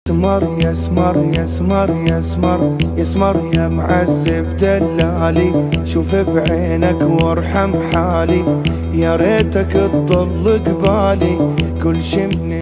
يسمر يسمر يسمر يسمر يسمر يا معذب دلالي، شوف بعينك وارحم حالي، يا ريتك تطل قبالي كل شي من